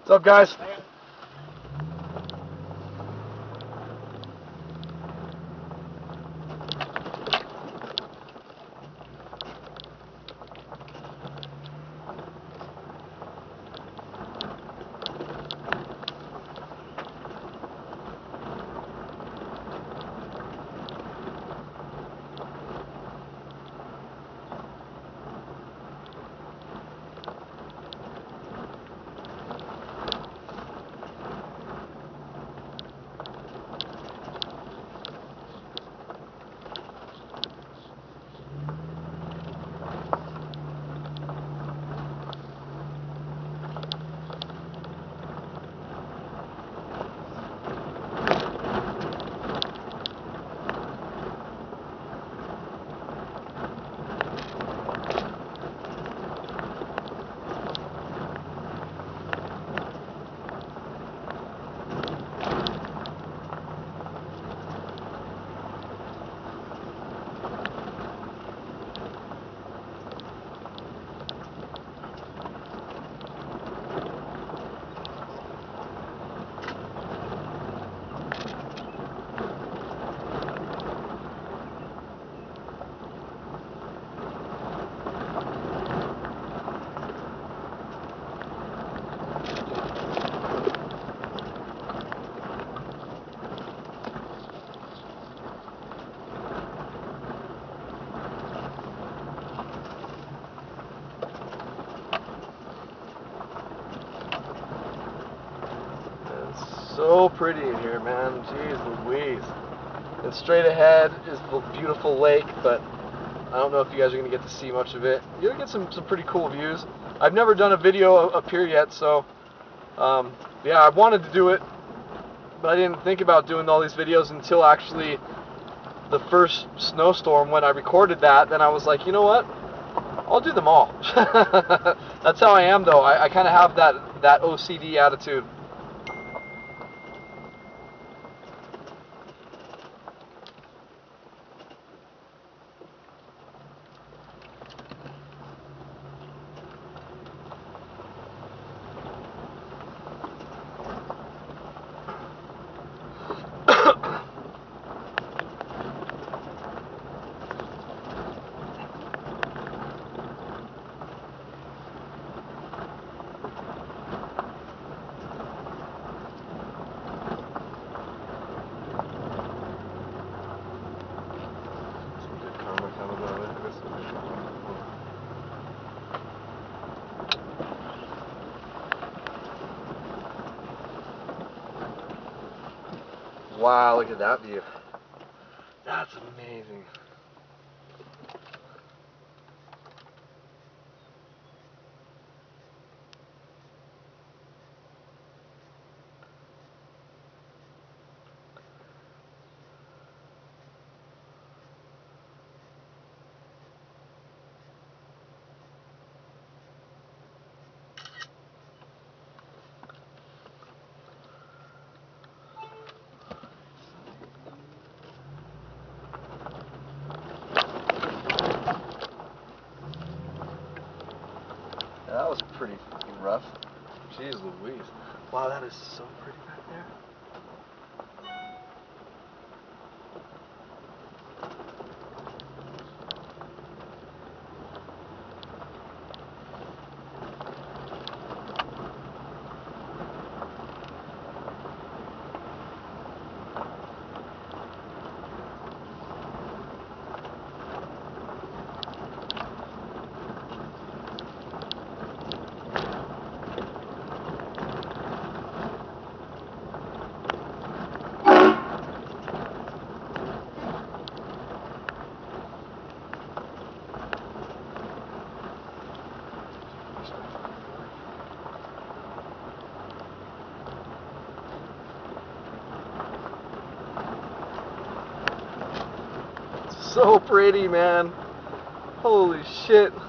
What's up, guys? So pretty in here, man. Jeez Louise. And straight ahead is the beautiful lake, but I don't know if you guys are going to get to see much of it. You're going to get some pretty cool views. I've never done a video up here yet, so yeah, I wanted to do it, but I didn't think about doing all these videos until actually the first snowstorm. When I recorded that, then I was like, you know what? I'll do them all. That's how I am, though. I kind of have that OCD attitude. Wow, look at that view. That's amazing. That was pretty fucking rough. Jeez Louise. Wow, that is so pretty back there. So pretty, man. Holy shit.